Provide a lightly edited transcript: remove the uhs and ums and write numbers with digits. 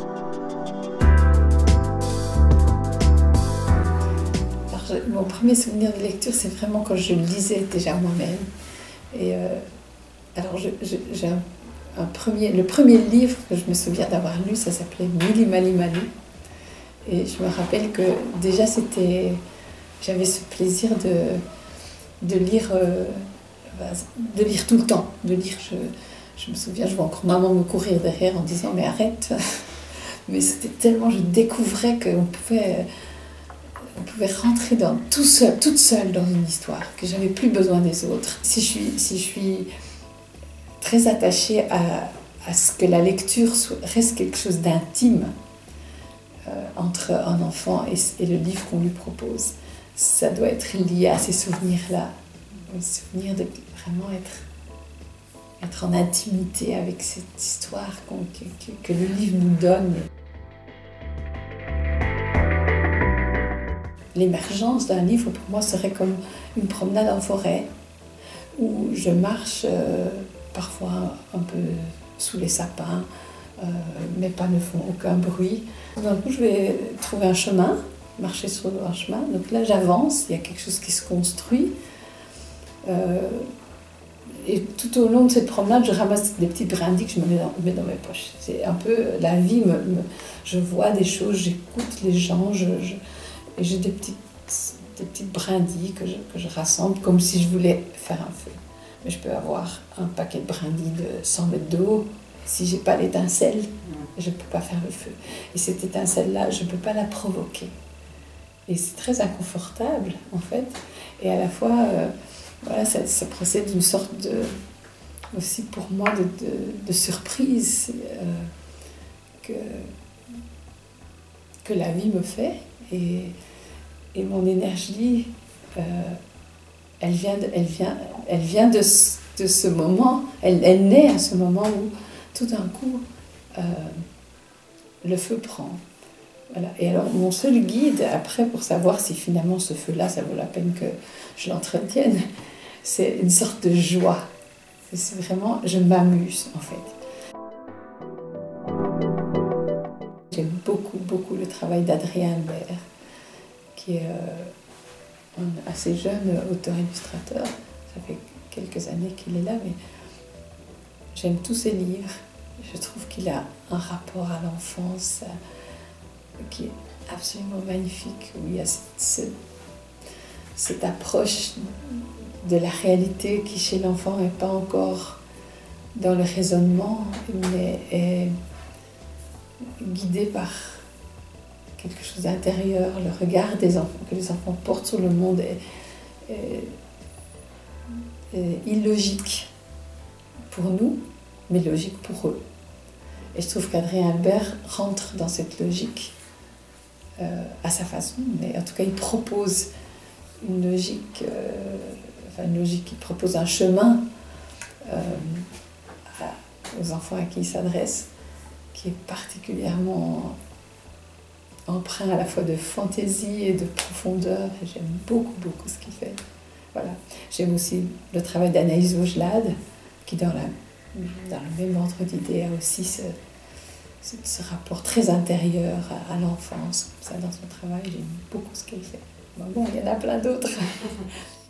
Mon premier souvenir de lecture, c'est vraiment quand je lisais déjà moi-même. Et alors, j'ai le premier livre que je me souviens d'avoir lu, ça s'appelait Mili Mali Malou. Et je me rappelle que déjà j'avais ce plaisir de lire tout le temps. Je me souviens, je vois encore maman me courir derrière en disant mais arrête. Mais c'était tellement, je découvrais qu'on pouvait rentrer toute seule dans une histoire, que j'avais plus besoin des autres. Si je suis très attachée à ce que la lecture reste quelque chose d'intime entre un enfant et le livre qu'on lui propose, ça doit être lié à ces souvenirs-là, les souvenirs de vraiment être en intimité avec cette histoire que le livre nous donne. L'émergence d'un livre, pour moi, serait comme une promenade en forêt, où je marche parfois un peu sous les sapins, mes pas ne font aucun bruit. D'un coup, je vais trouver un chemin, marcher sur un chemin. Donc là, j'avance, il y a quelque chose qui se construit. Et tout au long de cette promenade, je ramasse des petits brindilles que je me mets dans mes poches. C'est un peu la vie, je vois des choses, j'écoute les gens, et j'ai des petites brindilles que je rassemble comme si je voulais faire un feu. Mais je peux avoir un paquet de brindilles de 100 mètres de haut. Si je n'ai pas l'étincelle, je ne peux pas faire le feu. Et cette étincelle-là, je ne peux pas la provoquer. Et c'est très inconfortable, en fait. Et à la fois, voilà, ça procède d'une sorte aussi pour moi de surprise que la vie me fait. Et mon énergie, elle vient de ce moment, elle naît à ce moment où tout d'un coup le feu prend. Voilà. Et alors mon seul guide après pour savoir si finalement ce feu-là, ça vaut la peine que je l'entretienne, c'est une sorte de joie. C'est vraiment, je m'amuse en fait. J'aime beaucoup le travail d'Adrien Albert, qui est un assez jeune auteur-illustrateur. Ça fait quelques années qu'il est là, mais j'aime tous ses livres. Je trouve qu'il a un rapport à l'enfance qui est absolument magnifique, où il y a cette approche de la réalité qui, chez l'enfant, n'est pas encore dans le raisonnement, mais est guidée par quelque chose d'intérieur. Le regard que les enfants portent sur le monde est illogique pour nous, mais logique pour eux. Et je trouve qu'Adrien Albert rentre dans cette logique à sa façon, mais en tout cas il propose une logique, il propose un chemin aux enfants à qui il s'adresse, qui est particulièrement empreint à la fois de fantaisie et de profondeur, et j'aime beaucoup ce qu'il fait. Voilà. J'aime aussi le travail d'Anaïs Vaugelade, qui dans le même ordre d'idée a aussi ce rapport très intérieur à l'enfance. Ça, dans son travail, j'aime beaucoup ce qu'elle fait. Bon, il y en a plein d'autres.